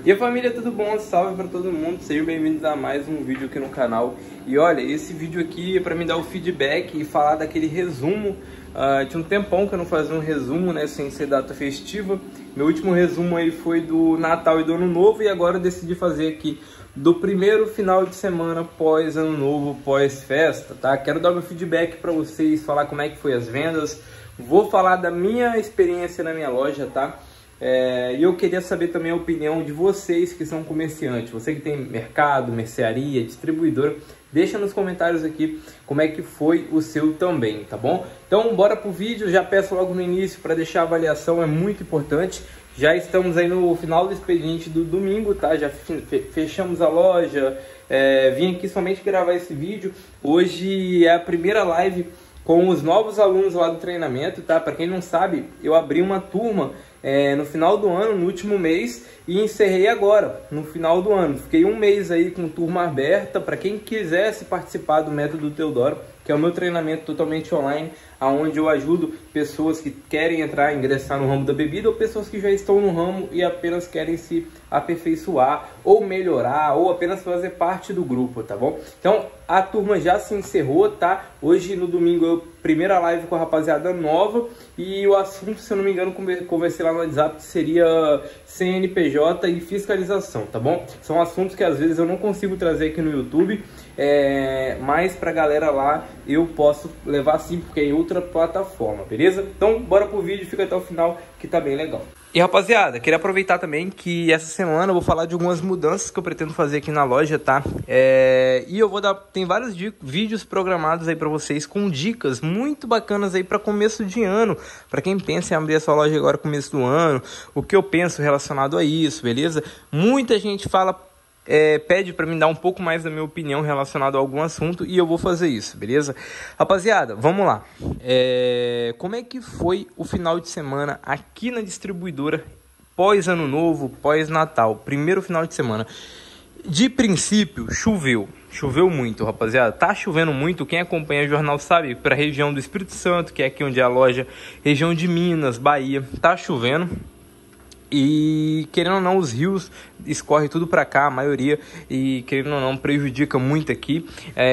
E a família, tudo bom? Salve pra todo mundo, sejam bem-vindos a mais um vídeo aqui no canal. E olha, esse vídeo aqui é pra me dar o feedback e falar daquele resumo. Tinha um tempão que eu não fazia um resumo, né, sem ser data festiva. Meu último resumo aí foi do Natal e do Ano Novo, e agora eu decidi fazer aqui do primeiro final de semana pós Ano Novo, pós festa, tá? Quero dar meu feedback pra vocês, falar como é que foi as vendas. Vou falar da minha experiência na minha loja, tá? E eu queria saber também a opinião de vocês que são comerciantes. Você que tem mercado, mercearia, distribuidora, deixa nos comentários aqui como é que foi o seu também, tá bom? Então bora pro vídeo, já peço logo no início para deixar a avaliação, é muito importante. Já estamos aí no final do expediente do domingo, tá? Já fechamos a loja, vim aqui somente gravar esse vídeo. Hoje é a primeira live com os novos alunos lá do treinamento, tá? Para quem não sabe, eu abri uma turma no final do ano, no último mês, e encerrei agora, no final do ano. Fiquei um mês aí com turma aberta para quem quisesse participar do Método Teodoro, que é o meu treinamento totalmente online, onde eu ajudo pessoas que querem ingressar no ramo da bebida, ou pessoas que já estão no ramo e apenas querem se aperfeiçoar, ou melhorar, ou apenas fazer parte do grupo, tá bom? Então, a turma já se encerrou, tá? Hoje, no domingo, eu primeira live com a rapaziada nova, e o assunto, se eu não me engano, conversei lá no WhatsApp, seria CNPJ e fiscalização, tá bom? São assuntos que às vezes eu não consigo trazer aqui no YouTube, mas pra galera lá eu posso levar sim, porque é em outra plataforma, beleza? Então bora pro vídeo, fica até o final que tá bem legal. E rapaziada, queria aproveitar também que essa semana eu vou falar de algumas mudanças que eu pretendo fazer aqui na loja, tá? E eu vou tem vários vídeos programados aí pra vocês com dicas muito bacanas aí pra começo de ano, pra quem pensa em abrir a sua loja agora começo do ano, o que eu penso relacionado a isso, beleza? Muita gente pede para mim dar um pouco mais da minha opinião relacionado a algum assunto, e eu vou fazer isso, beleza? Rapaziada, vamos lá. Como é que foi o final de semana aqui na distribuidora pós Ano Novo, pós Natal, primeiro final de semana? De princípio, choveu muito, rapaziada. Tá chovendo muito, quem acompanha o jornal sabe, para a região do Espírito Santo, que é aqui onde é a loja, região de Minas, Bahia, tá chovendo. E querendo ou não, os rios escorrem tudo para cá, a maioria, e querendo ou não, prejudica muito aqui.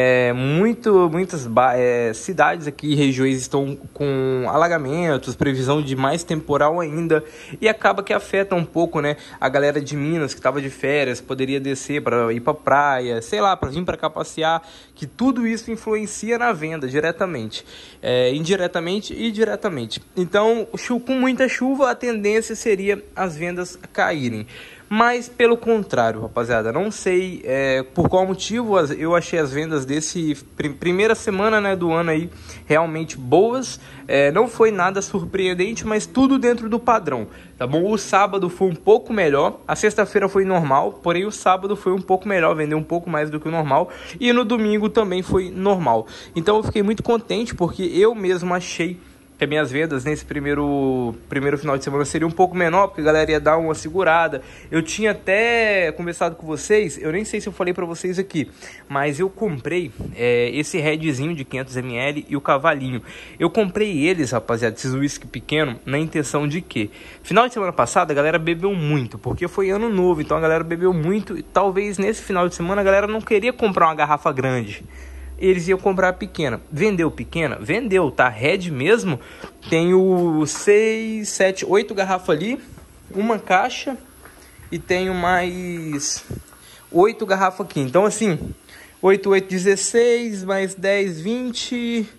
Muitas cidades aqui, regiões estão com alagamentos, previsão de mais temporal ainda, e acaba que afeta um pouco, né? A galera de Minas que estava de férias poderia descer para ir para praia, sei lá, para vir para cá passear, que tudo isso influencia na venda diretamente, indiretamente e diretamente. Então, com muita chuva, a tendência seria as vendas caírem. Mas pelo contrário, rapaziada, não sei por qual motivo eu achei as vendas desse primeira semana, né, do ano aí realmente boas. Não foi nada surpreendente, mas tudo dentro do padrão, tá bom? O sábado foi um pouco melhor, a sexta-feira foi normal, porém o sábado foi um pouco melhor, vendeu um pouco mais do que o normal, e no domingo também foi normal. Então eu fiquei muito contente, porque eu mesmo achei que as minhas vendas nesse primeiro final de semana seria um pouco menor, porque a galera ia dar uma segurada. Eu tinha até conversado com vocês, eu nem sei se eu falei pra vocês aqui, mas eu comprei esse redzinho de 500ml e o cavalinho. Eu comprei eles, rapaziada, esses whisky pequeno, na intenção de que final de semana passada a galera bebeu muito, porque foi ano novo, então a galera bebeu muito, e talvez nesse final de semana a galera não queria comprar uma garrafa grande, eles iam comprar a pequena. Vendeu pequena? Vendeu, tá? Red mesmo, tenho 6, 7, 8 garrafas ali, uma caixa, e tenho mais 8 garrafas aqui. Então assim, 8, 8, 16, mais 10, 20...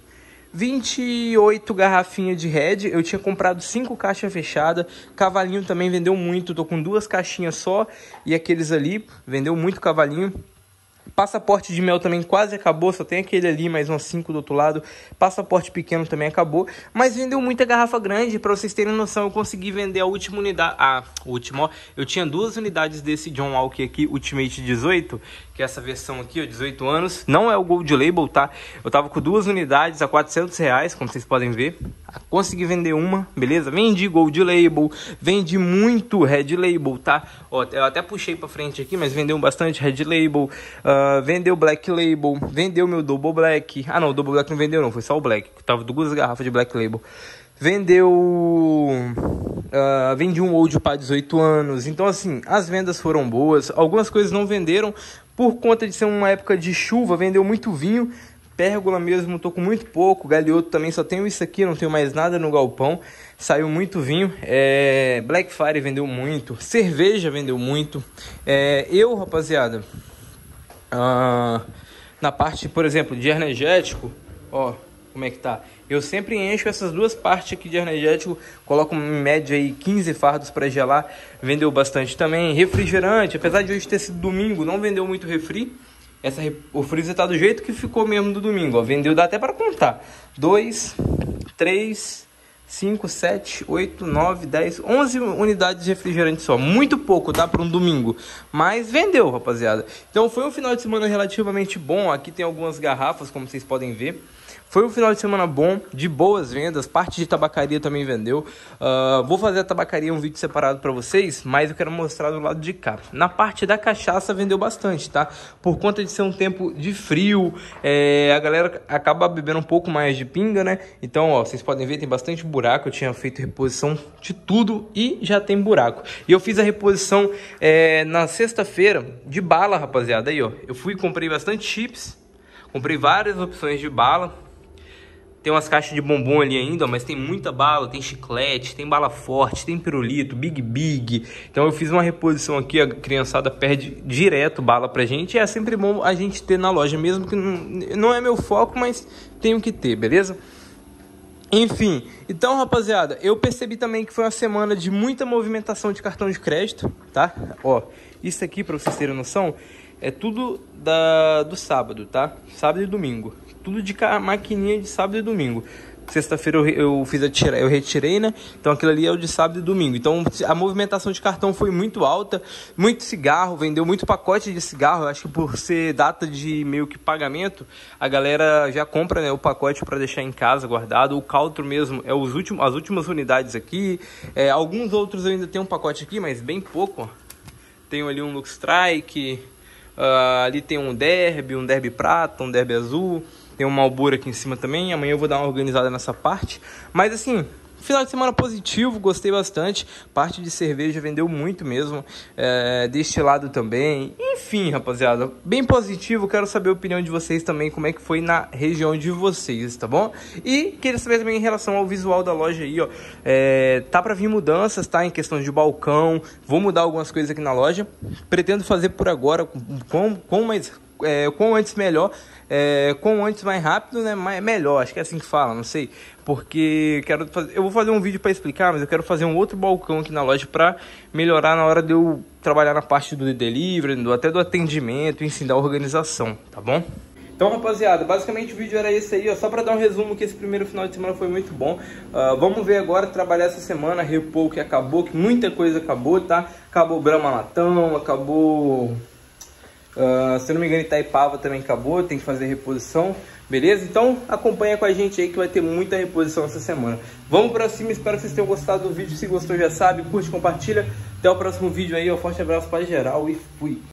28 garrafinhas de Red. Eu tinha comprado 5 caixas fechadas. Cavalinho também vendeu muito, tô com 2 caixinhas só, e aqueles ali, vendeu muito cavalinho. Passaporte de mel também quase acabou, só tem aquele ali, mais uns 5 do outro lado. Passaporte pequeno também acabou, mas vendeu muita garrafa grande. Pra vocês terem noção, eu consegui vender a última unidade. Eu tinha 2 unidades desse John Walker aqui, Ultimate 18, que é essa versão aqui, ó, 18 anos. Não é o Gold Label, tá? Eu tava com 2 unidades a R$400, como vocês podem ver. Consegui vender uma, beleza? Vendi Gold Label, vendi muito Red Label, tá? Ó, eu até puxei pra frente aqui, mas vendeu bastante Red Label. Vendeu Black Label, vendeu meu Double Black. Ah não, o Double Black não vendeu não, foi só o Black, que tava 2 garrafas de Black Label. vendi um old para 18 anos. Então assim, as vendas foram boas. Algumas coisas não venderam por conta de ser uma época de chuva, vendeu muito vinho. Pérgola mesmo, tô com muito pouco. Galhoto também, só tenho isso aqui, não tenho mais nada no galpão. Saiu muito vinho. Blackfire vendeu muito. Cerveja vendeu muito. Rapaziada, na parte, por exemplo, de energético, ó, como é que tá? Eu sempre encho essas duas partes aqui de energético, coloco em média aí 15 fardos para gelar. Vendeu bastante também. Refrigerante, apesar de hoje ter sido domingo, não vendeu muito refri. O freezer tá do jeito que ficou mesmo do domingo, ó. Vendeu, dá até para contar. 2, 3, 5, 7, 8, 9, 10, 11 unidades de refrigerante só. Muito pouco, tá? Para um domingo. Mas vendeu, rapaziada. Então foi um final de semana relativamente bom. Aqui tem algumas garrafas, como vocês podem ver. Foi um final de semana bom, de boas vendas. Parte de tabacaria também vendeu. Vou fazer a tabacaria um vídeo separado para vocês, mas eu quero mostrar do lado de cá. Na parte da cachaça vendeu bastante, tá? Por conta de ser um tempo de frio, a galera acaba bebendo um pouco mais de pinga, né? Então, ó, vocês podem ver, tem bastante buraco. Eu tinha feito reposição de tudo e já tem buraco. E eu fiz a reposição na sexta-feira de bala, rapaziada. Aí, ó, eu fui e comprei bastante chips. Comprei várias opções de bala. Tem umas caixas de bombom ali ainda, mas tem muita bala, tem chiclete, tem bala forte, tem pirulito, Big. Então eu fiz uma reposição aqui, a criançada perde direto bala pra gente. E é sempre bom a gente ter na loja, mesmo que não é meu foco, mas tenho que ter, beleza? Enfim, então rapaziada, eu percebi também que foi uma semana de muita movimentação de cartão de crédito, tá? Ó, isso aqui, pra vocês terem noção, é tudo do sábado, tá? Sábado e domingo. Tudo de maquininha de sábado e domingo. Sexta-feira eu retirei, né? Então aquilo ali é o de sábado e domingo. Então a movimentação de cartão foi muito alta. Muito cigarro, vendeu muito pacote de cigarro. Eu acho que por ser data de meio que pagamento, a galera já compra, né, o pacote para deixar em casa guardado. O Caltro mesmo é as últimas unidades aqui. Alguns outros eu ainda tenho um pacote aqui, mas bem pouco, ó. Tenho ali um Lux Strike. Ali tem um derby prata, um derby azul. Tem um Marlboro aqui em cima também. Amanhã eu vou dar uma organizada nessa parte. Mas assim, final de semana positivo, gostei bastante. Parte de cerveja vendeu muito mesmo. Destilado também. Enfim, rapaziada, bem positivo. Quero saber a opinião de vocês também, como é que foi na região de vocês, tá bom? E queria saber também em relação ao visual da loja aí, ó. Tá pra vir mudanças, tá? Em questão de balcão. Vou mudar algumas coisas aqui na loja. Pretendo fazer por agora, quanto antes melhor. Quanto antes mais rápido, né? Melhor, acho que é assim que fala, não sei. Porque eu vou fazer um vídeo para explicar, mas eu quero fazer um outro balcão aqui na loja para melhorar na hora de eu trabalhar na parte do delivery, até do atendimento, enfim, da organização, tá bom? Então, rapaziada, basicamente o vídeo era esse aí, ó, só para dar um resumo que esse primeiro final de semana foi muito bom. Vamos ver agora, trabalhar essa semana, repor o que acabou, que muita coisa acabou, tá? Acabou o Brahma Latão, acabou... se eu não me engano, Itaipava também acabou, tem que fazer reposição, beleza? Então acompanha com a gente aí que vai ter muita reposição essa semana. Vamos pra cima, espero que vocês tenham gostado do vídeo. Se gostou, já sabe, curte, compartilha. Até o próximo vídeo aí, um forte abraço pra geral e fui!